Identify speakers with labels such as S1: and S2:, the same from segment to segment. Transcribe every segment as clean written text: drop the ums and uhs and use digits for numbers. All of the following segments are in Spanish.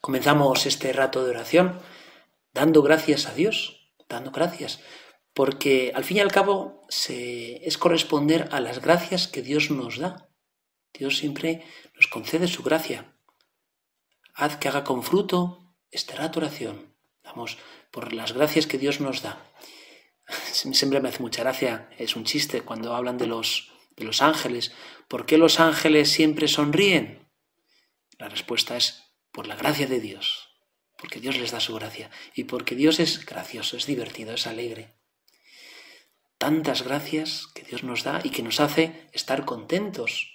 S1: Comenzamos este rato de oración dando gracias a Dios, dando gracias, porque al fin y al cabo es corresponder a las gracias que Dios nos da. Dios siempre nos concede su gracia. Haz que haga con fruto esta tu oración. Damos por las gracias que Dios nos da. Siempre me hace mucha gracia, es un chiste cuando hablan de los ángeles. ¿Por qué los ángeles siempre sonríen? La respuesta es por la gracia de Dios, porque Dios les da su gracia y porque Dios es gracioso, es divertido, es alegre. Tantas gracias que Dios nos da y que nos hace estar contentos.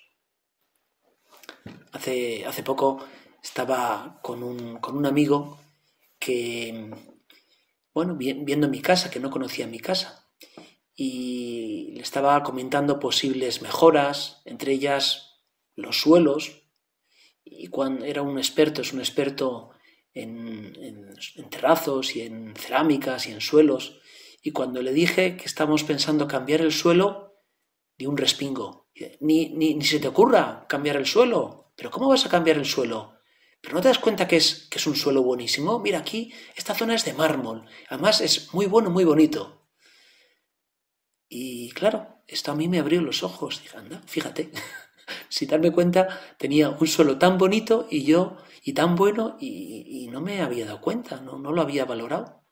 S1: Hace poco estaba con un amigo que, viendo mi casa, que no conocía mi casa, y le estaba comentando posibles mejoras, entre ellas los suelos. Y cuando es un experto en terrazos y en cerámicas y en suelos. Y cuando le dije que estamos pensando cambiar el suelo, di un respingo. Ni se te ocurra cambiar el suelo. ¿Pero cómo vas a cambiar el suelo? ¿Pero no te das cuenta que es un suelo buenísimo? Mira, aquí esta zona es de mármol. Además es muy bueno, muy bonito. Y claro, esto a mí me abrió los ojos. Dije, anda, fíjate. Sin darme cuenta, tenía un suelo tan bonito y tan bueno y no me había dado cuenta, no lo había valorado.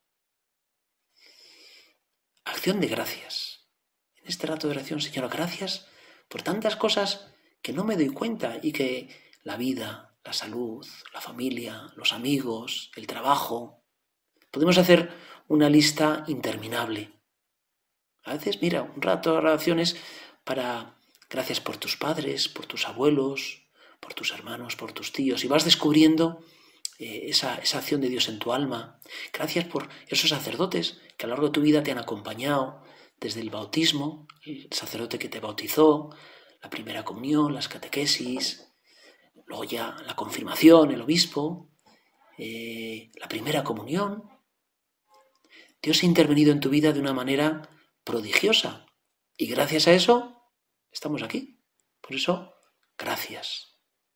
S1: Acción de gracias. En este rato de oración, Señora, gracias por tantas cosas que no me doy cuenta y que la vida, la salud, la familia, los amigos, el trabajo. Podemos hacer una lista interminable. A veces, mira, un rato de oraciones para... Gracias por tus padres, por tus abuelos, por tus hermanos, por tus tíos. Y vas descubriendo esa acción de Dios en tu alma. Gracias por esos sacerdotes que a lo largo de tu vida te han acompañado desde el bautismo, el sacerdote que te bautizó, la primera comunión, las catequesis, luego ya la confirmación, el obispo, la primera comunión. Dios ha intervenido en tu vida de una manera prodigiosa. Y gracias a eso estamos aquí. Por eso, gracias.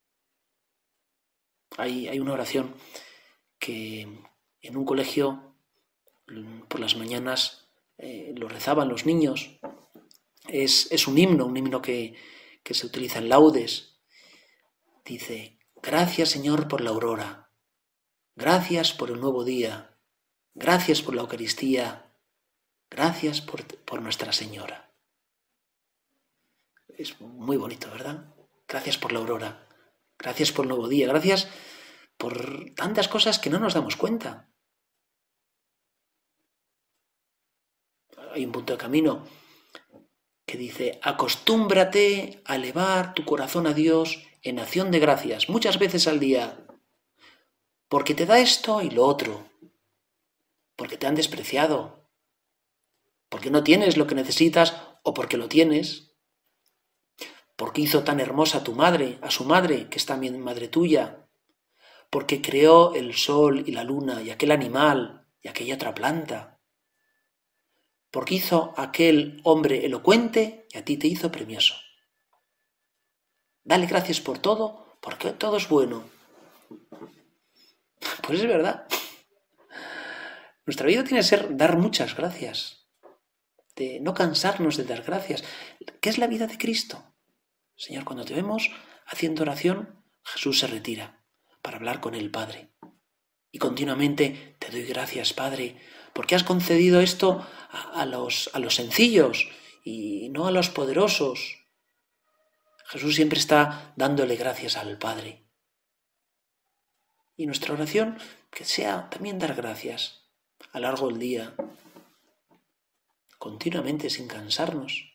S1: Hay una oración que en un colegio por las mañanas lo rezaban los niños. Es un himno que se utiliza en laudes. Dice, gracias Señor por la aurora, gracias por el nuevo día, gracias por la Eucaristía, gracias por Nuestra Señora. Es muy bonito, ¿verdad? Gracias por la aurora, gracias por el nuevo día, gracias por tantas cosas que no nos damos cuenta. Hay un punto de camino que dice, acostúmbrate a elevar tu corazón a Dios en acción de gracias, muchas veces al día, porque te da esto y lo otro, porque te han despreciado, porque no tienes lo que necesitas o porque lo tienes. Porque hizo tan hermosa a tu madre, a su madre, que es también madre tuya. Porque creó el sol y la luna y aquel animal y aquella otra planta. Porque hizo aquel hombre elocuente y a ti te hizo premioso. Dale gracias por todo, porque todo es bueno. Pues es verdad. Nuestra vida tiene que ser dar muchas gracias. De no cansarnos de dar gracias. ¿Qué es la vida de Cristo? Señor, cuando te vemos haciendo oración, Jesús se retira para hablar con el Padre. Y continuamente te doy gracias, Padre, porque has concedido esto a los sencillos y no a los poderosos. Jesús siempre está dándole gracias al Padre. Y nuestra oración, que sea también dar gracias a lo largo del día, continuamente, sin cansarnos.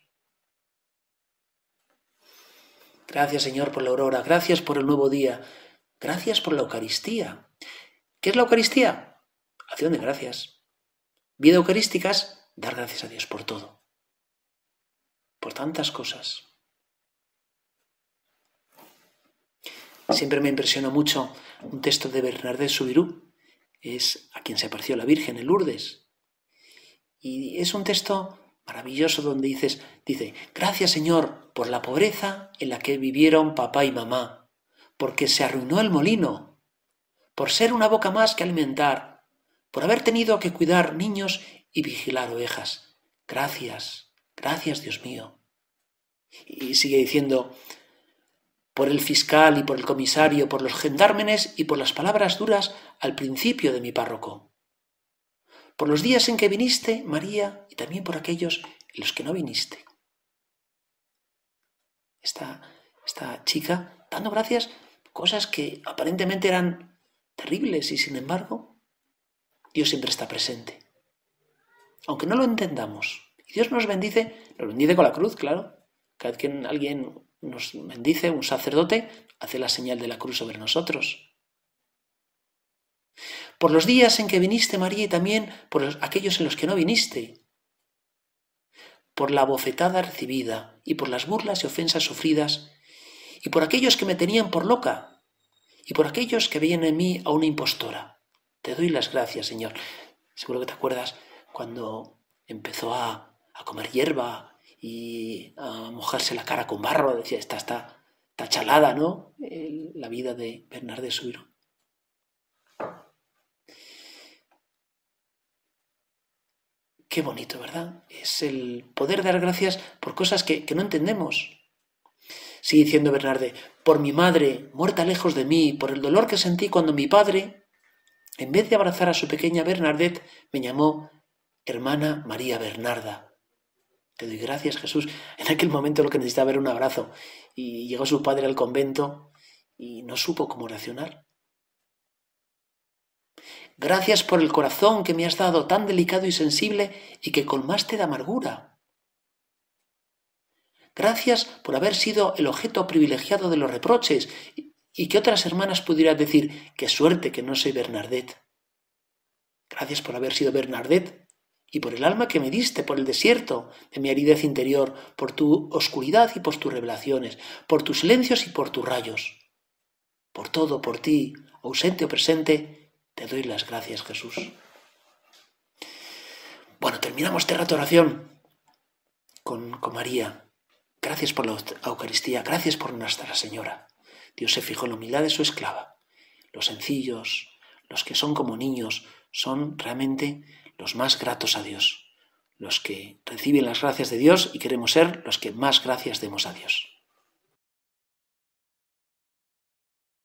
S1: Gracias, Señor, por la aurora. Gracias por el nuevo día. Gracias por la Eucaristía. ¿Qué es la Eucaristía? Acción de gracias. Vida eucarística es dar gracias a Dios por todo. Por tantas cosas. Siempre me impresiona mucho un texto de Bernardé Soubirous. Es a quien se apareció la Virgen en Lourdes. Y es un texto maravilloso donde dice, gracias Señor por la pobreza en la que vivieron papá y mamá, porque se arruinó el molino, por ser una boca más que alimentar, por haber tenido que cuidar niños y vigilar ovejas. Gracias, gracias Dios mío. Y sigue diciendo, por el fiscal y por el comisario, por los gendármenes y por las palabras duras al principio de mi párroco. Por los días en que viniste, María, y también por aquellos en los que no viniste. Esta chica dando gracias, cosas que aparentemente eran terribles y sin embargo Dios siempre está presente. Aunque no lo entendamos. Y Dios nos bendice con la cruz, claro. Cada vez que alguien nos bendice, un sacerdote, hace la señal de la cruz sobre nosotros. Por los días en que viniste, María, y también por aquellos en los que no viniste. Por la bofetada recibida y por las burlas y ofensas sufridas, y por aquellos que me tenían por loca, y por aquellos que veían en mí a una impostora. Te doy las gracias, Señor. Seguro que te acuerdas cuando empezó a comer hierba y a mojarse la cara con barro. Decía, está chalada, ¿no? La vida de Bernardé Subiró. Qué bonito, ¿verdad? Es el poder dar gracias por cosas que no entendemos. Sigue diciendo Bernardé, por mi madre, muerta lejos de mí, por el dolor que sentí cuando mi padre, en vez de abrazar a su pequeña Bernadette, me llamó hermana María Bernarda. Te doy gracias, Jesús. En aquel momento lo que necesitaba era un abrazo. Y llegó su padre al convento y no supo cómo reaccionar. Gracias por el corazón que me has dado tan delicado y sensible y que colmaste de amargura. Gracias por haber sido el objeto privilegiado de los reproches y que otras hermanas pudieran decir, qué suerte que no soy Bernadette. Gracias por haber sido Bernadette y por el alma que me diste, por el desierto de mi aridez interior, por tu oscuridad y por tus revelaciones, por tus silencios y por tus rayos. Por todo, por ti, ausente o presente, te doy las gracias, Jesús. Bueno, terminamos este rato de oración con María. Gracias por la Eucaristía, gracias por Nuestra Señora. Dios se fijó en la humildad de su esclava. Los sencillos, los que son como niños, son realmente los más gratos a Dios, los que reciben las gracias de Dios y queremos ser los que más gracias demos a Dios.